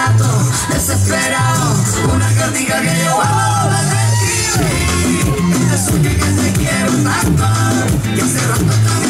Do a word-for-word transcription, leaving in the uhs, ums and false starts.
rato, desesperado, una cartica que yo guardo para escribir. Es que te quiero tanto, que hace rato también